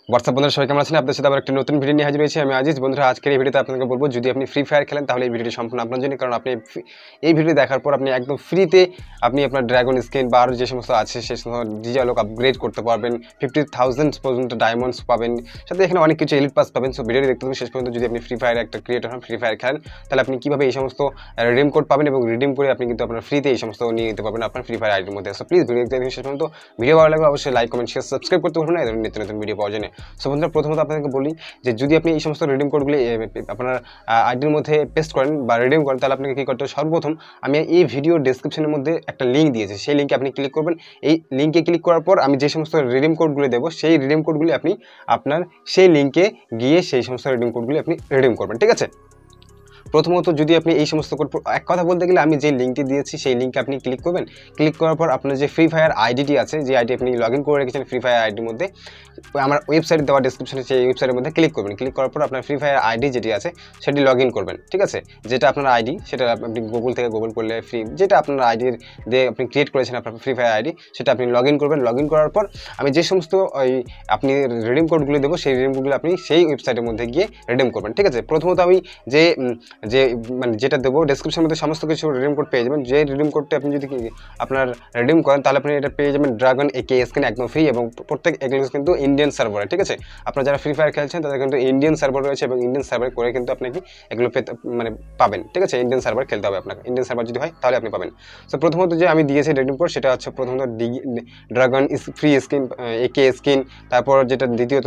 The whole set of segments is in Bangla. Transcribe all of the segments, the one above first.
হোয়াটসঅ্যাপ বন্ধুরা সবাই কেমন আছেন? আপনাদের সাথে আবার একটা নতুন ভিডিও নিয়ে হাজির হয়েছি। আমি আজিজ। বন্ধুরা আজকের এই ভিডিওতে আপনাকে বলবো, যদি আপনি ফ্রি ফায়ার খেলেন তাহলে এই ভিডিওটি সম্পূর্ণ আপনার জন্য, কারণ আপনি এই ভিডিও দেখার পর আপনি একদম ফ্রিতে আপনি আপনার ড্রাগন স্কিন বা আরও যে সমস্ত আছে সেই সমস্ত আলোক আপগ্রেড করতে পারবেন, 50,000 পর্যন্ত ডায়মন্ডস পাবেন, সাথে এখানে অনেক কিছু এলিট পাস পাবেন। সো ভিডিওটি দেখতে হবে শেষ পর্যন্ত। যদি আপনি ফ্রি ফায়ার একটা ক্রিয়েটর হন, ফ্রি ফায়ার খেলেন, তাহলে আপনি কীভাবে এই সমস্ত রিডিম কোড পাবেন এবং রিডিম করে আপনি কিন্তু আপনার ফ্রিতে এই সমস্ত নিয়ে নিতে পারবেন আপনার ফ্রি ফায়ার আইডির মধ্যে। সো প্লিজ ভিডিও দেখতে শেষ পর্যন্ত। ভিডিও ভালো লাগবে অবশ্যই লাইক, কমেন্ট, শেয়ার, সাবস্ক্রাইব করতে ভুলবেন না এই ধরনের নিত্য নতুন ভিডিও পাওয়ার জন্য। সো বন্ধুরা প্রথমত আপনাকে বলি যে যদি আপনি এই সমস্ত রিডিম কোডগুলি আপনার আইডির মধ্যে পেস্ট করেন বা রিডিম করেন, তাহলে আপনাকে কী করতে হবে? সর্বপ্রথম আমি এই ভিডিও ডেসক্রিপশনের মধ্যে একটা লিঙ্ক দিয়েছি, সেই লিঙ্কে আপনি ক্লিক করবেন। এই লিঙ্কে ক্লিক করার পর আমি যে সমস্ত রিডিম কোডগুলি দেবো, সেই রিডিম কোডগুলি আপনি আপনার সেই লিঙ্কে গিয়ে সেই সমস্ত রিডিম কোডগুলি আপনি রিডিম করবেন, ঠিক আছে? প্রথমত যদি আপনি এই সমস্ত কোড, এক কথা বলতে গেলে আমি যে লিঙ্কটি দিয়েছি সেই লিঙ্কে আপনি ক্লিক করবেন। ক্লিক করার পর আপনার যে ফ্রি ফায়ার আইডিটি আছে, যে আইডি আপনি লগ ইন করে রেখেছেন ফ্রি ফায়ার আইডির মধ্যে, আমার ওয়েবসাইট দেওয়া ডিসক্রিপশনে সেই ওয়েবসাইটের মধ্যে ক্লিক করবেন। ক্লিক করার পর আপনার ফ্রি ফায়ার আইডি যেটি আছে সেটি লগ ইন করবেন, ঠিক আছে? যেটা আপনার আইডি সেটা আপনি গুগল থেকে গুগল করলে ফ্রি, যেটা আপনার আইডির দিয়ে আপনি ক্রিয়েট করেছেন আপনার ফ্রি ফায়ার আইডি, সেটা আপনি লগ ইন করবেন। লগ ইন করার পর আমি যে সমস্ত ওই আপনি রিডিম কোডগুলি দেবো, সেই রিডিম কোডগুলো আপনি সেই ওয়েবসাইটের মধ্যে গিয়ে রিডিম করবেন, ঠিক আছে? প্রথমত আমি যে মানে যেটা দেবো ডেসক্রিপশনের মধ্যে সমস্ত কিছু রিডিম কোড পেয়ে যাবেন। যে রিডিম কোডটা আপনি যদি আপনার রিডিম করেন, তাহলে আপনি এটা পেয়ে যাবেন ড্রাগন একে স্কিন একদম ফ্রি, এবং প্রত্যেক এগুলো কিন্তু ইন্ডিয়ান সার্ভারে, ঠিক আছে? আপনারা যারা ফ্রি ফায়ার খেলছেন তাদের কিন্তু ইন্ডিয়ান সার্ভার রয়েছে, এবং ইন্ডিয়ান সার্ভার করে কিন্তু আপনাকে এগুলো মানে পাবেন, ঠিক আছে? ইন্ডিয়ান সার্ভার খেলতে হবে আপনাকে, ইন্ডিয়ান সার্ভার যদি হয় তাহলে আপনি পাবেন। সো প্রথমত যে আমি দিয়েছি রিডিম কোড, সেটা হচ্ছে প্রথমত dragon free skin AK skin, তারপর যেটা দ্বিতীয়ত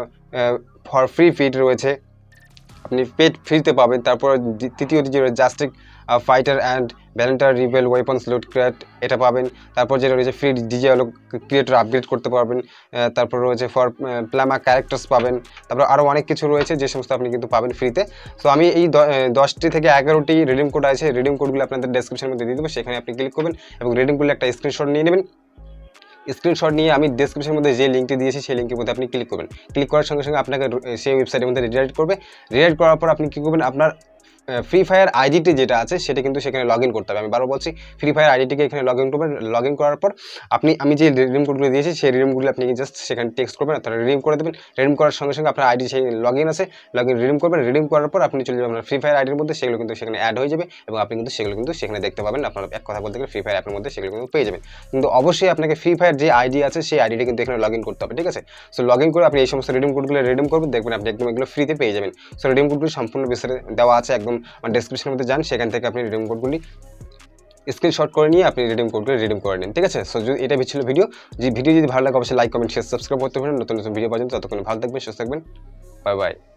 ফর ফ্রি ফিট রয়েছে, আপনি পেট ফ্রিতে পাবেন। তারপর তৃতীয়টি যে justice fighter and valentine rebel weapons loot crate, এটা পাবেন। তারপর যেটা রয়েছে ফ্রি আলোক ক্রিয়েটর আপগ্রেড করতে পারবেন। তারপর রয়েছে ফর প্লামা ক্যারেক্টার্স পাবেন। তারপর আরও অনেক কিছু রয়েছে যে সমস্ত আপনি কিন্তু পাবেন ফ্রিতে। সো আমি এই 10টি থেকে 11টি রিডিম কোড আছে, রিডিম কোডগুলো আপনাদের ডেসক্রিপশনের মধ্যে দিয়ে দেবো, সেখানে আপনি ক্লিক করবেন এবং রিডিমগুলো একটা স্ক্রিনশট নিয়ে নেবেন। স্ক্রিনশট নিয়ে আমি ডেসক্রিপশনের মধ্যে যে লিঙ্কটি দিয়েছি সেই লিঙ্কের মধ্যে আপনি ক্লিক করবেন। ক্লিক করার সঙ্গে সঙ্গে আপনাকে সেই ওয়েবসাইটের মধ্যে রিডাইরেক্ট করবে। রিডাইরেক্ট করার পর আপনি কী করবেন? আপনার ফ্রি ফায়ার আইডিটি যেটা আছে সেটা কিন্তু সেখানে লগ ইন করতে হবে। আমি বারবার বলছি, ফ্রি ফায়ার আইডিটিকে এখানে লগ ইন করবেন। লগ ইন করার পর আমি যে রিডিম কোডগুলো দিয়েছি সেই রিডিমগুলো আপনি জাস্ট সেখানে টেক্সট করবেন, অর্থাৎ রিডিম করে দেবেন। রিডিম করার সঙ্গে সঙ্গে আপনার আইডি সেই লগ ইন আছে, লগ ইন রিডিম করবেন। রিডিম করার পর আপনি চলে যাবেন আপনার ফ্রি ফায়ার আইডির মধ্যে, সেগুলো কিন্তু সেখানে অ্যাড হয়ে যাবে এবং আপনি কিন্তু সেগুলো কিন্তু সেখানে দেখতে পাবেন। আপনার এক কথা বলতে গেলে ফ্রি ফায়ার অ্যাপের মধ্যে সেগুলো কিন্তু পেয়ে যাবেন। কিন্তু অবশ্যই আপনাকে ফ্রি ফায়ার যে আইডি আছে সেই আইডিটি কিন্তু এখানে লগ ইন করতে হবে, ঠিক আছে? সো লগ ইন করে আপনি এই সমস্ত রিডিম কোডগুলো রিডিম করবেন, দেখবেন আপনি একদম এগুলো ফ্রিতে পেয়ে যাবেন। সো রিডিম কোডগুলো সম্পূর্ণ বিস্তারিত দেওয়া আছে একদম ডেসক্রিপশনের মধ্যে, যান সেখান থেকে আপনি রিডিম কোডগুলি স্ক্রিনশট করে নিয়ে আপনি রিডিম কোডগুলো রিডিম করে নিন, ঠিক আছে? সো এটা ছিল ভিডিও। যদি ভালো লাগে অবশ্যই লাইক, কমেন্ট, শেয়ার, সাবস্ক্রাইব করতে পারেন নতুন নতুন ভিডিও পাওয়ার জন্য। ততক্ষণ ভালো থাকবেন, সুস্থ থাকবেন, বাই বাই।